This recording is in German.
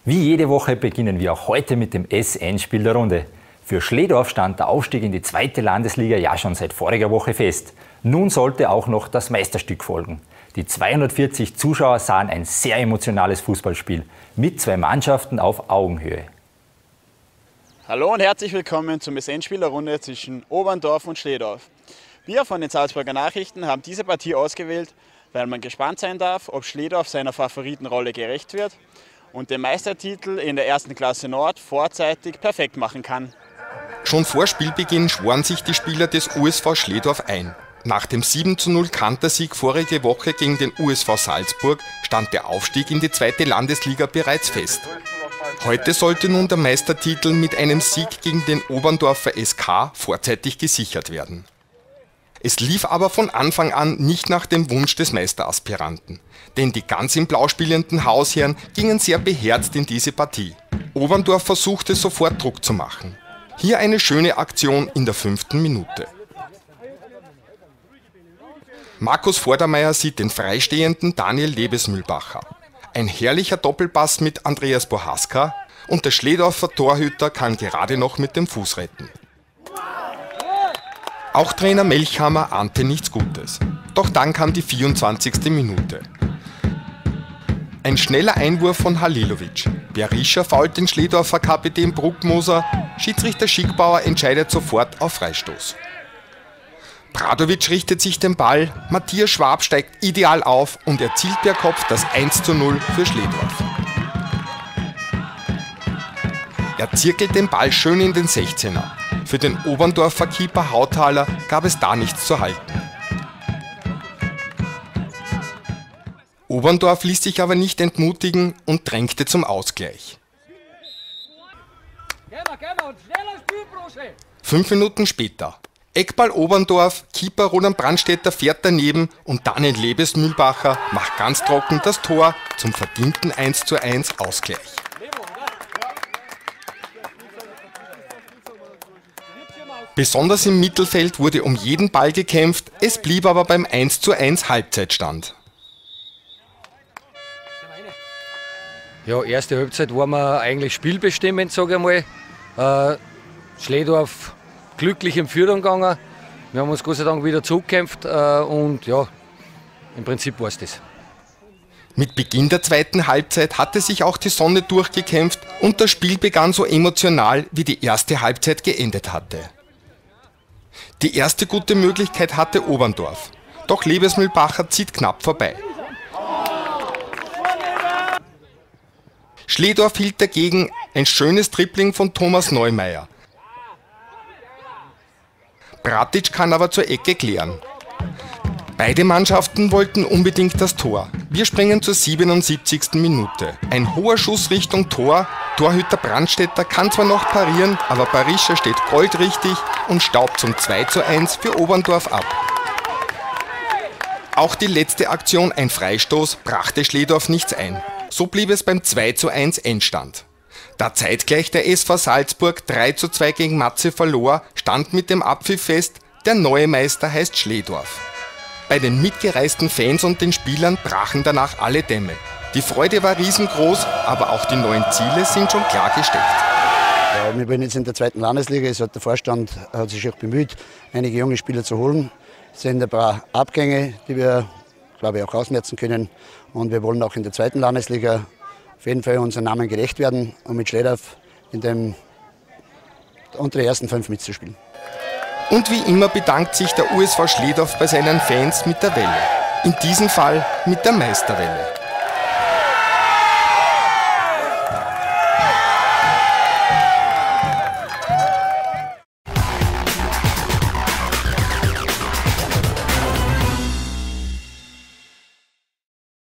Wie jede Woche beginnen wir auch heute mit dem S-Endspiel der Runde. Für Schledorf stand der Aufstieg in die zweite Landesliga ja schon seit voriger Woche fest. Nun sollte auch noch das Meisterstück folgen. Die 240 Zuschauer sahen ein sehr emotionales Fußballspiel mit zwei Mannschaften auf Augenhöhe. Hallo und herzlich willkommen zum S-Endspiel der Runde zwischen Oberndorf und Schledorf. Wir von den Salzburger Nachrichten haben diese Partie ausgewählt, weil man gespannt sein darf, ob Schledorf seiner Favoritenrolle gerecht wird und den Meistertitel in der 1. Klasse Nord vorzeitig perfekt machen kann. Schon vor Spielbeginn schworen sich die Spieler des USV Schledorf ein. Nach dem 7:0 Kantersieg vorige Woche gegen den USV Salzburg stand der Aufstieg in die zweite Landesliga bereits fest. Heute sollte nun der Meistertitel mit einem Sieg gegen den Oberndorfer SK vorzeitig gesichert werden. Es lief aber von Anfang an nicht nach dem Wunsch des Meisteraspiranten. Denn die ganz im Blau spielenden Hausherren gingen sehr beherzt in diese Partie. Oberndorf versuchte sofort Druck zu machen. Hier eine schöne Aktion in der 5. Minute. Markus Vordermeier sieht den freistehenden Daniel Lebesmühlbacher. Ein herrlicher Doppelpass mit Andreas Bohaska und der Schledorfer Torhüter kann gerade noch mit dem Fuß retten. Auch Trainer Melchhammer ahnte nichts Gutes. Doch dann kam die 24. Minute. Ein schneller Einwurf von Halilovic. Berischer fault den Schledorfer Kapitän Bruckmoser. Schiedsrichter Schickbauer entscheidet sofort auf Freistoß. Bradovic richtet sich den Ball, Matthias Schwab steigt ideal auf und erzielt per Kopf das 1:0 für Schledorf. Er zirkelt den Ball schön in den 16er. Für den Oberndorfer Keeper Hauthaler gab es da nichts zu halten. Oberndorf ließ sich aber nicht entmutigen und drängte zum Ausgleich. 5 Minuten später. Eckball Oberndorf, Keeper Roland Brandstätter fährt daneben und Daniel Lebesmühlbacher macht ganz trocken das Tor zum verdienten 1:1 Ausgleich. Besonders im Mittelfeld wurde um jeden Ball gekämpft, es blieb aber beim 1:1 Halbzeitstand. Ja, erste Halbzeit waren wir eigentlich spielbestimmend, sage ich mal. Schledorf glücklich in Führung gegangen. Wir haben uns Gott sei Dank wieder zurückgekämpft und ja, im Prinzip war es das. Mit Beginn der zweiten Halbzeit hatte sich auch die Sonne durchgekämpft und das Spiel begann so emotional, wie die erste Halbzeit geendet hatte. Die erste gute Möglichkeit hatte Oberndorf, doch Lebesmühlbacher zieht knapp vorbei. Schledorf hielt dagegen ein schönes Dribbling von Thomas Neumeier. Bratic kann aber zur Ecke klären. Beide Mannschaften wollten unbedingt das Tor. Wir springen zur 77. Minute. Ein hoher Schuss Richtung Tor. Torhüter Brandstätter kann zwar noch parieren, aber Berischer steht goldrichtig und staubt zum 2:1 für Oberndorf ab. Auch die letzte Aktion, ein Freistoß, brachte Schledorf nichts ein. So blieb es beim 2:1 Endstand. Da zeitgleich der SV Salzburg 3:2 gegen Matze verlor, stand mit dem Abpfiff fest, der neue Meister heißt Schledorf. Bei den mitgereisten Fans und den Spielern brachen danach alle Dämme. Die Freude war riesengroß, aber auch die neuen Ziele sind schon klar gesteckt. Ja, wir sind jetzt in der zweiten Landesliga. Der Vorstand hat sich auch bemüht, einige junge Spieler zu holen. Es sind ein paar Abgänge, die wir, glaube ich, auch ausmerzen können. Und wir wollen auch in der zweiten Landesliga auf jeden Fall unseren Namen gerecht werden und mit Schledorf unter den ersten 5 mitzuspielen. Und wie immer bedankt sich der USV Schledorf bei seinen Fans mit der Welle. In diesem Fall mit der Meisterwelle.